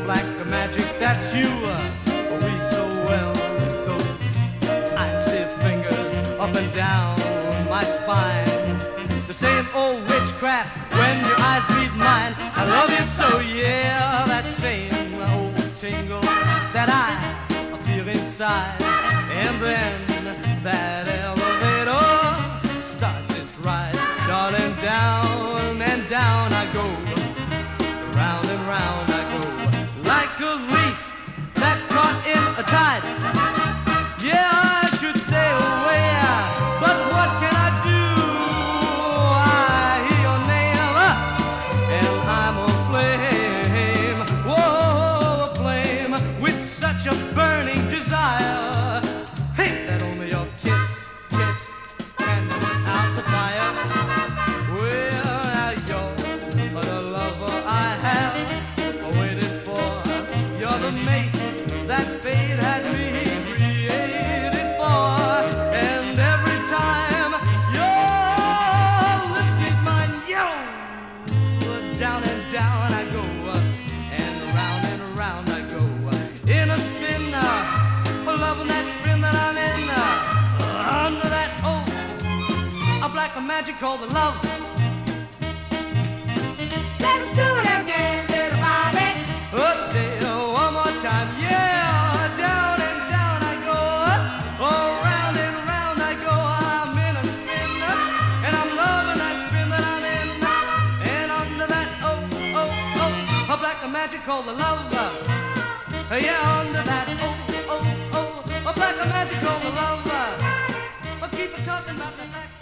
black magic that you weave so well. Those icy fingers up and down my spine, the same old witchcraft when your eyes meet mine. I love you so, yeah, that same old tingle that I feel inside. And then that elevator starts its ride, darling, down and down I go, round and round I go, like a leaf that's caught in a tide. Yeah, I should stay away, but what can I do? I hear your name, and I'm a flame, whoa, a flame with such a burning desire. Hey, that only your kiss can put out the fire. Well, now you're the lover I have waited for. You're the mate that fate had me created for. And every time your lips meet mine, yo, down and down I go, and around I go, in a spin, loving that spin that I'm in, under that a black magic called the love. Let's do it again, little Bobby. One more time, yeah, down and down I go, round and round I go. I'm in a spin, and I'm loving that spin that I'm in, and under that a black magic called the love. Yeah, under that a black magic called the love. I keep talking about that black